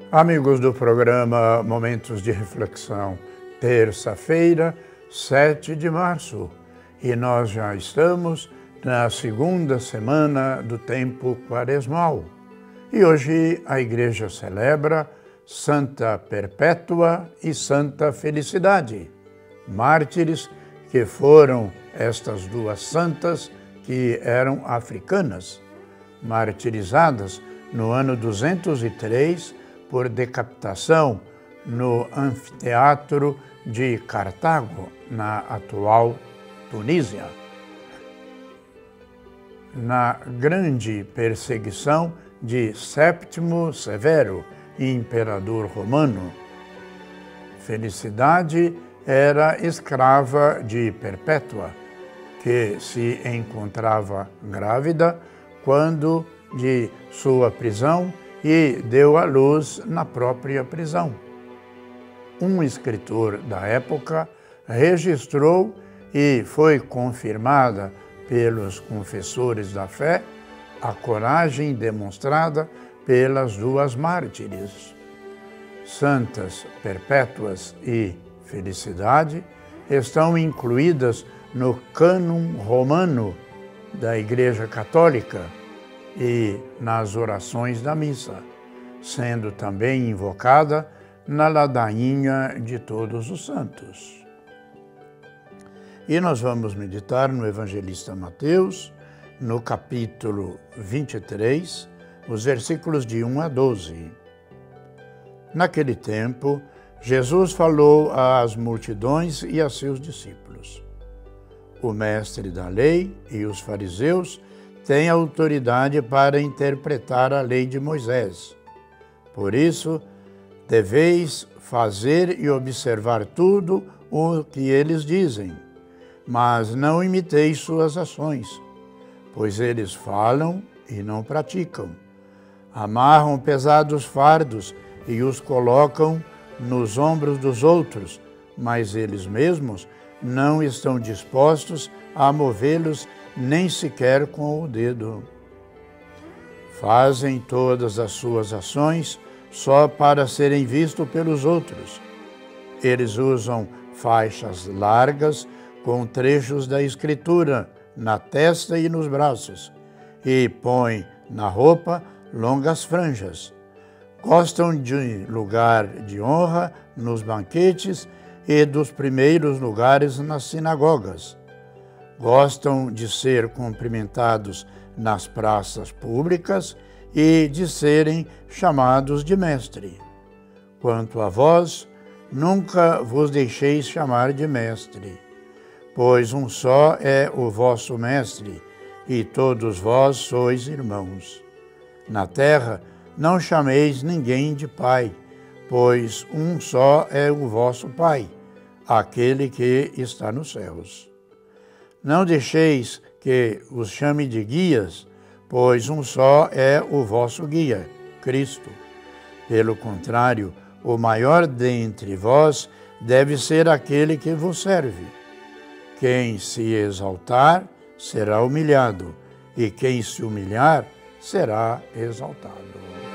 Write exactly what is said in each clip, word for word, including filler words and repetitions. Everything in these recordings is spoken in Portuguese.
Amigos do programa Momentos de Reflexão, terça-feira, sete de março, e nós já estamos na segunda semana do tempo quaresmal. E hoje a Igreja celebra Santa Perpétua e Santa Felicidade, mártires que foram estas duas santas que eram africanas, martirizadas no ano duzentos e três por decapitação no anfiteatro de Cartago, na atual Tunísia. Na grande perseguição de Séptimo Severo, imperador romano. Felicidade era escrava de Perpétua, que se encontrava grávida quando de sua prisão e deu à luz na própria prisão. Um escritor da época registrou e foi confirmada pelos confessores da fé a coragem demonstrada pelas duas mártires. Santas Perpétuas e Felicidade estão incluídas no cânon romano da Igreja Católica e nas orações da missa, sendo também invocada na ladainha de todos os santos. E nós vamos meditar no Evangelista Mateus, no capítulo vinte e três, os versículos de um a doze. Naquele tempo, Jesus falou às multidões e a seus discípulos: o mestre da lei e os fariseus têm autoridade para interpretar a lei de Moisés. Por isso, deveis fazer e observar tudo o que eles dizem, mas não imiteis suas ações, pois eles falam e não praticam. Amarram pesados fardos e os colocam nos ombros dos outros, mas eles mesmos não estão dispostos a movê-los nem sequer com o dedo. Fazem todas as suas ações só para serem vistos pelos outros. Eles usam faixas largas com trechos da Escritura na testa e nos braços, e põem na roupa longas franjas. Gostam de lugar de honra nos banquetes e dos primeiros lugares nas sinagogas. Gostam de ser cumprimentados nas praças públicas e de serem chamados de mestre. Quanto a vós, nunca vos deixeis chamar de mestre, pois um só é o vosso mestre, e todos vós sois irmãos. Na terra, não chameis ninguém de pai, pois um só é o vosso Pai, aquele que está nos céus. Não deixeis que os chame de guias, pois um só é o vosso guia, Cristo. Pelo contrário, o maior dentre vós deve ser aquele que vos serve. Quem se exaltar será humilhado, e quem se humilhar será exaltado.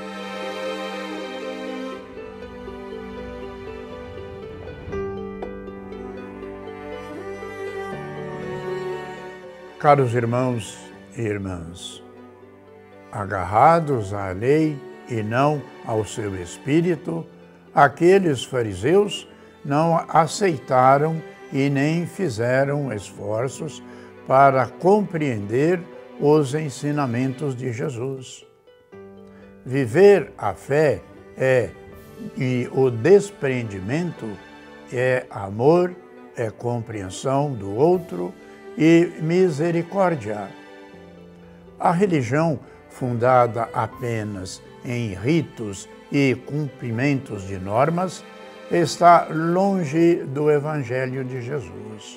Caros irmãos e irmãs, agarrados à lei e não ao seu espírito, aqueles fariseus não aceitaram e nem fizeram esforços para compreender os ensinamentos de Jesus. Viver a fé é e o desprendimento é amor, é compreensão do outro e misericórdia. A religião, fundada apenas em ritos e cumprimentos de normas, está longe do Evangelho de Jesus.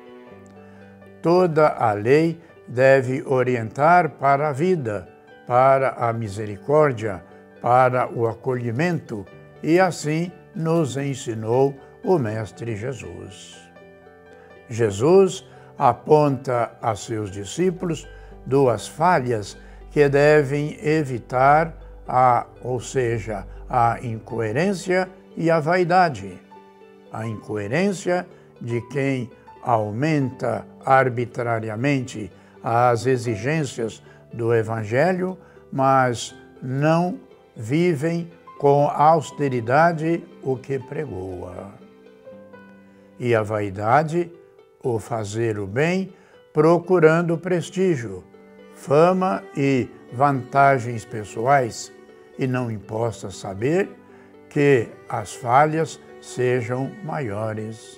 Toda a lei deve orientar para a vida, para a misericórdia, para o acolhimento, e assim nos ensinou o Mestre Jesus. Jesus aponta a seus discípulos duas falhas que devem evitar a, ou seja, a incoerência e a vaidade. A incoerência de quem aumenta arbitrariamente as exigências do Evangelho, mas não vivem com austeridade o que pregoa. E a vaidade, o fazer o bem, procurando prestígio, fama e vantagens pessoais, e não importa saber que as falhas sejam maiores.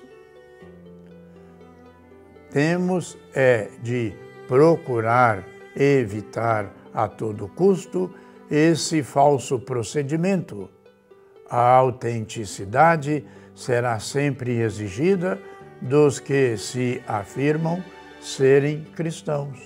Temos é de procurar evitar a todo custo esse falso procedimento. A autenticidade será sempre exigida dos que se afirmam serem cristãos.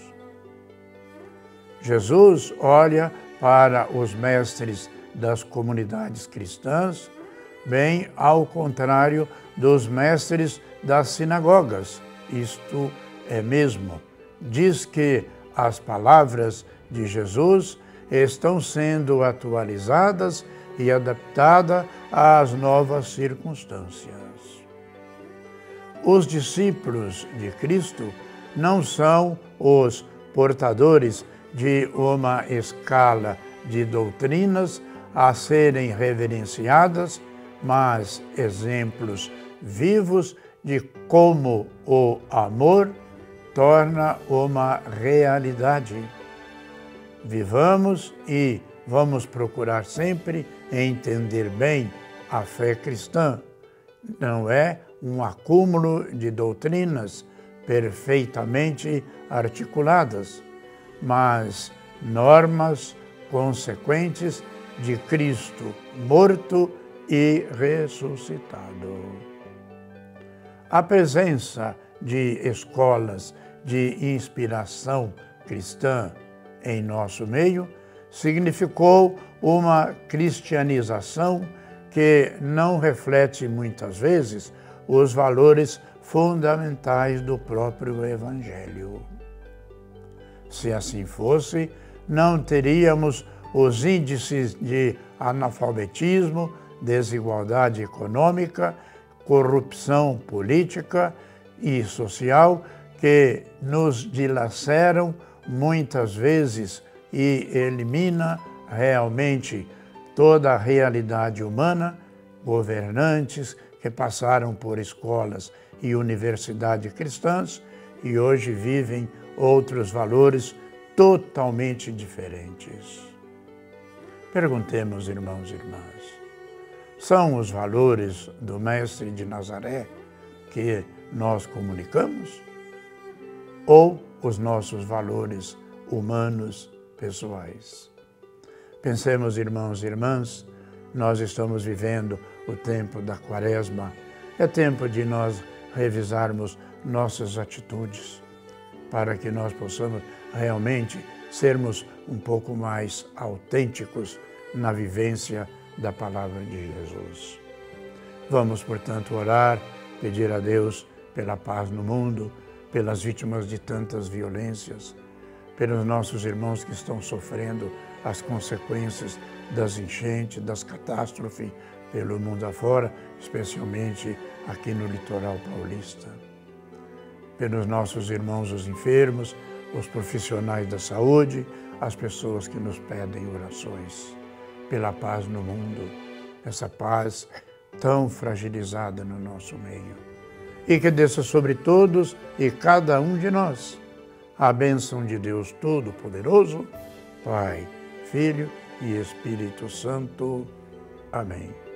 Jesus olha para os mestres das comunidades cristãs, bem ao contrário dos mestres das sinagogas. Isto é mesmo, diz que as palavras de Jesus estão sendo atualizadas e adaptadas às novas circunstâncias. Os discípulos de Cristo não são os portadores de uma escala de doutrinas a serem reverenciadas, mas exemplos vivos de como o amor torna uma realidade. Vivamos e vamos procurar sempre entender bem a fé cristã. Não é um acúmulo de doutrinas perfeitamente articuladas, mas normas consequentes de Cristo morto e ressuscitado. A presença de escolas de inspiração cristã em nosso meio significou uma cristianização que não reflete muitas vezes os valores fundamentais do próprio Evangelho. Se assim fosse, não teríamos os índices de analfabetismo, desigualdade econômica, corrupção política e social que nos dilaceram muitas vezes e elimina realmente toda a realidade humana, governantes que passaram por escolas e universidades cristãs e hoje vivem outros valores totalmente diferentes. Perguntemos, irmãos e irmãs, são os valores do Mestre de Nazaré que nós comunicamos? Ou os nossos valores humanos, pessoais? Pensemos, irmãos e irmãs, nós estamos vivendo o tempo da Quaresma. É tempo de nós revisarmos nossas atitudes para que nós possamos realmente sermos um pouco mais autênticos na vivência da palavra de Jesus. Vamos, portanto, orar, pedir a Deus pela paz no mundo, pelas vítimas de tantas violências, pelos nossos irmãos que estão sofrendo as consequências das enchentes, das catástrofes pelo mundo afora, especialmente aqui no litoral paulista. Pelos nossos irmãos os enfermos, os profissionais da saúde, as pessoas que nos pedem orações. Pela paz no mundo, essa paz tão fragilizada no nosso meio. E que desça sobre todos e cada um de nós a bênção de Deus Todo-Poderoso, Pai, Filho e Espírito Santo. Amém.